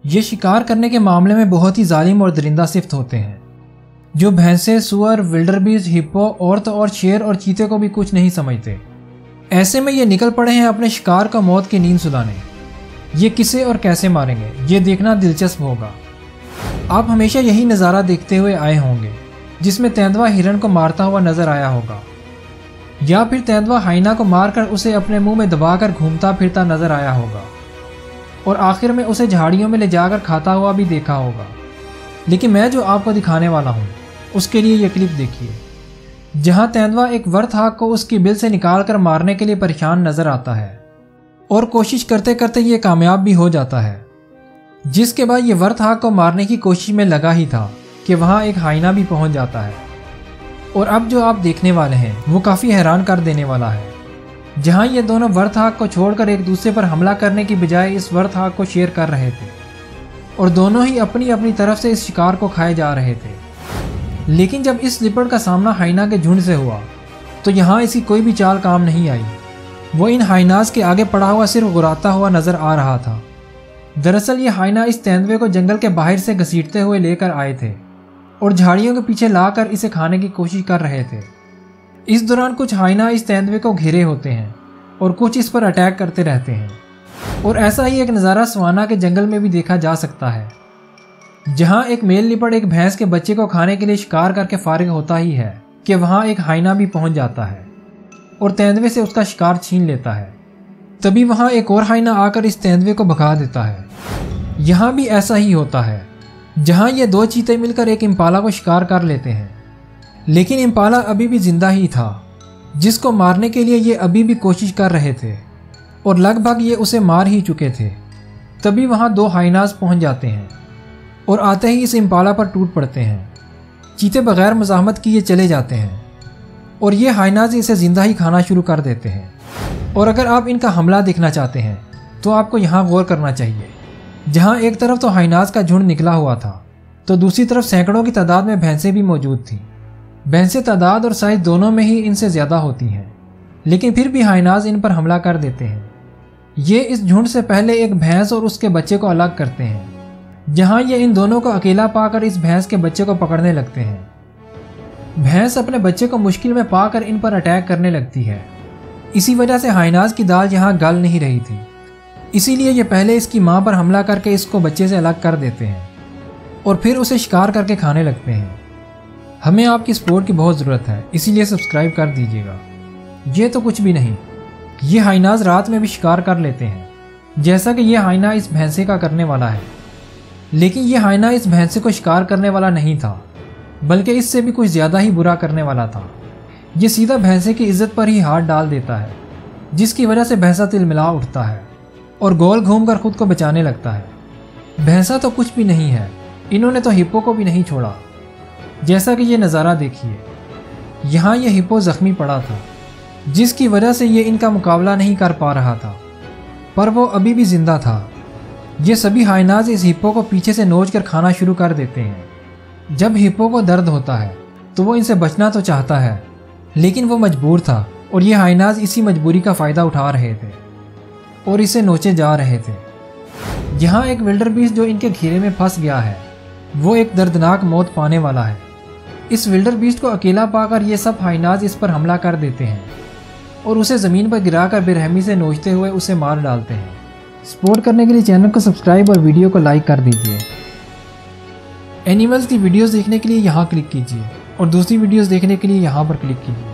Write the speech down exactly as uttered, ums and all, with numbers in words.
یہ شکار کرنے کے معاملے میں بہت ہی ظالم اور درندہ صفت ہوتے ہیں، جو بھینسیں، سور، ولڈربیسٹ، ہپو، عورت اور شیر اور چیتے کو بھی کچھ نہیں سمجھتے۔ ایسے میں یہ نکل پڑے ہیں اپنے شکار کا موت کی نیند سلانے۔ یہ کسے اور کیسے ماریں گے، یہ دیکھنا دلچسپ ہوگا۔ آپ ہمیشہ یہی نظارہ دیکھتے ہوئے آئے ہوں گے جس میں تیندوا ہرن کو مارتا ہوا نظر آیا ہوگا، یا پھر تیندوا ہائنا کو مار کر اسے اپنے منہ میں دبا کر گھومتا پھرتا نظر آیا ہوگا، اور آخر میں اسے جھاڑیوں میں لے جا کر کھاتا ہوا بھی دیکھا ہوگا۔ لیکن میں جو آپ کو دکھانے والا ہوں اس کے لیے یہ کلپ دیکھیے، جہاں تیندوا ایک ورت ہاک کو اس کی بل سے نکال کر مارنے کے لیے پریشان نظر آتا ہے، اور کوشش کرتے کرتے یہ کامیاب بھی ہو جاتا ہے، جس کے بعد یہ ورت ہاک کو مارنے کی کوشش میں لگا ہی تھا کہ وہاں ایک ہائنا بھی پہنچ جاتا ہے۔ اور اب جو آپ دیکھنے والے ہیں وہ کافی حیران کر دینے والا ہے، جہاں یہ دونوں ورت ہاک کو چھوڑ کر ایک دوسرے پر حملہ کرنے کی بجائے اس ورت ہاک کو شیئر کر رہے تھے، اور دونوں ہی اپنی اپنی طرف سے اس شکار کو کھائے جا رہے تھے۔ لیکن جب اس لیپرڈ کا سامنا ہائنا کے جھنڈ سے ہوا تو یہاں اس کی کوئی بھی چال کام نہیں آئی۔ وہ ان ہائناز کے آگے پڑا ہوا صرف غراتا ہوا نظر آ رہا تھا۔ دراصل یہ ہائنا اس تیندوے کو جنگل کے باہر سے گھسیٹتے ہوئے لے کر آئے تھے اور جھاڑیوں کے پیچھے لا کر اسے کھانے کی کوشش کر رہے تھے۔ اس دوران کچھ ہائنا اس تیندوے کو گھیرے ہوتے ہیں اور کچھ اس پر اٹیک کرتے رہتے ہیں، اور ایسا ہی ایک نظارہ سوانا کے جنگل میں بھی دیکھا جا سکتا ہے، جہاں ایک میل لیپرڈ ایک بھینس کے بچے کو کھانے کے لیے شکار کر کے فارغ ہوتا ہی ہے کہ وہاں ایک ہائنا بھی پہنچ جاتا ہے اور تیندوے سے اس کا شکار چھین لیتا ہے۔ تبھی وہاں ایک اور ہائنا آ کر اس تیندوے کو بھگا دیتا ہے۔ یہاں بھی ایسا ہی ہوتا ہے، جہاں یہ دو چیتے مل کر ایک امپالا کو شکار کر لیتے ہیں، لیکن امپالا ابھی بھی زندہ ہی تھا، جس کو مارنے کے لیے یہ ابھی بھی کوشش کر رہے تھے، اور لگ بھگ یہ اسے مار ہی چکے تھے۔ تبھی وہاں دو ہائناز پہنچ جاتے ہیں اور آتے ہی اس امپالا پر ٹوٹ پڑتے ہیں۔ چیتے بغیر مزاحمت کیے چلے جاتے ہیں، اور یہ ہائناز اسے زندہ ہی کھانا شروع کر دیتے ہیں۔ اور اگر آپ ان کا حملہ دیکھنا چاہتے ہیں تو آپ کو یہاں غور کرنا چاہیے، جہاں ایک طرف تو ہائناز کا جھنڈ نکلا ہوا تھا تو دوسری طرف سینکڑوں کی تعداد میں بھینسیں بھی موجود تھیں۔ بھینسیں تعداد اور سائز دونوں میں ہی ان سے زیادہ ہوتی ہیں، لیکن پھر بھی ہائناز ان پر حملہ کر دیتے ہیں۔ یہ اس جھنڈ سے پہلے ایک بھینس اور اس کے بچے کو الگ کرتے ہیں، جہاں یہ ان دونوں کو اکیلا پا کر اس بھینس کے بچے کو پکڑنے لگتے ہیں۔ بھینس اپنے بچے کو مشکل میں پا کر ان پر اٹیک کرنے لگتی ہے۔ اسی وجہ سے ہائناز کی دال یہاں گل نہیں رہی تھی، اسی لیے یہ پہلے اس کی ماں پر حملہ کر کے اس کو بچے سے الگ کر دیتے ہیں اور پھر اسے شکار کر کے کھانے لگتے ہیں۔ ہمیں آپ کی سپورٹ کی بہت ضرورت ہے، اسی لیے سبسکرائب کر دیجیے گا۔ یہ تو کچھ بھی نہیں، یہ ہائناز رات میں بھی شکار کر لیتے ہیں، جیسا کہ یہ ہائنا اس بھینسے کا کرنے والا ہے۔ لیکن یہ ہائنا اس بھینسے کو شکار کرنے والا نہیں تھا، بلکہ اس سے بھی کچھ زیادہ ہی برا کرنے والا تھا۔ یہ سیدھا بھینسے کی عزت پر ہی ہاتھ ڈال دیتا ہے، جس کی وجہ سے بھینسا تلملا اٹھتا ہے اور گول گھوم کر خود کو بچانے لگتا ہے۔ بھینسا تو کچھ بھی نہیں ہے، انہوں نے تو ہپو کو بھی نہیں چھوڑا۔ جیسا کہ یہ نظارہ دیکھیے، یہاں یہ ہپو زخمی پڑا تھا، جس کی وجہ سے یہ ان کا مقابلہ نہیں کر پا رہا تھا، پر وہ ابھی بھی زندہ تھا۔ یہ سبھی ہائناز اس ہپو کو پیچھے سے نوچ کر کھانا شروع کر دیتے ہیں۔ جب ہپو کو درد ہوتا ہے تو وہ ان سے بچنا تو چاہتا ہے، لیکن وہ مجبور تھا، اور یہ ہائناز اسی مجبوری کا فائدہ اٹھا رہے تھے اور اسے نوچے جا رہے تھے۔ یہاں ایک ولڈربیسٹ جو ان کے گھیرے میں پھنس گیا ہے، وہ ایک دردناک موت پانے والا ہے۔ اس ولڈربیسٹ کو اکیلا پا کر یہ سب ہائناز اس پر حملہ کر دیتے ہیں اور اسے زمین پر گرا کر بے رحمی سے نوچتے ہوئے اسے مار ڈالتے ہیں۔ سپورٹ کرنے کے لیے چینل کو سبسکرائب اور ویڈیو کو لائک کر دیجیے۔ اینیملز کی ویڈیوز دیکھنے کے لیے یہاں کلک کیجیے اور دوسری ویڈیوز دیکھنے کے لیے یہاں پر کلک کیجیے۔